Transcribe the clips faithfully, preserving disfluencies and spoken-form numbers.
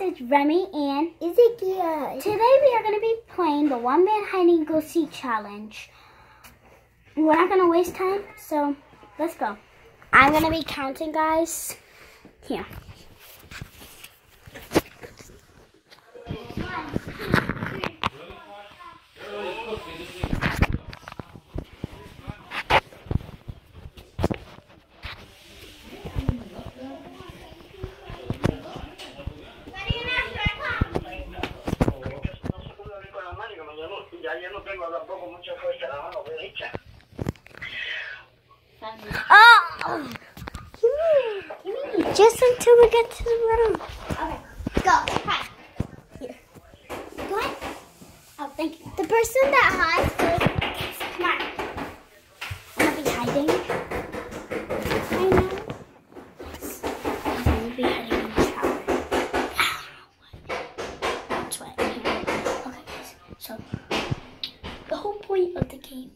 it's Remy and Ezekiel. Today we are going to be playing the one man hide and go seek challenge. We're not going to waste time, so let's go. I'm going to be counting, guys. Here. Oh! Give me, give me. Just until we get to the room. Okay, go. Hi. Here. Go ahead. Oh, thank you. The person that hides first. Come on. I'm gonna be hiding. I know. Yes. I'm gonna be hiding in the shower. That's what I'm here. Okay, guys. So, the whole point of the game.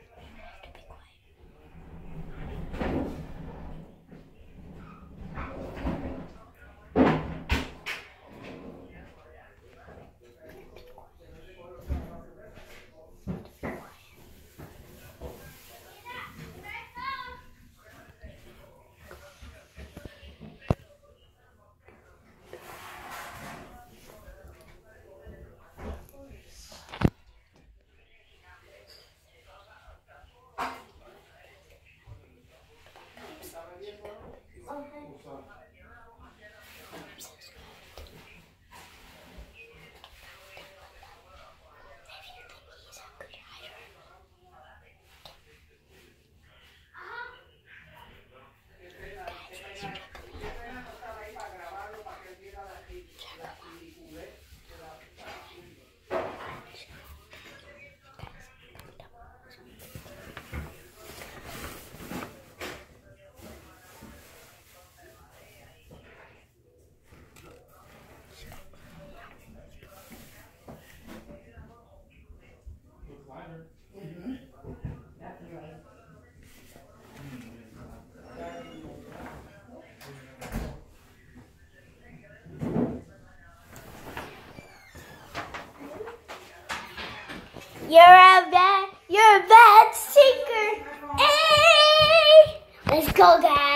You're a bad, you're a bad seeker. Hey! Let's go, guys.